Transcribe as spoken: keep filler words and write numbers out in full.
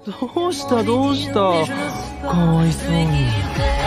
どうしたどうした、かわいそうに。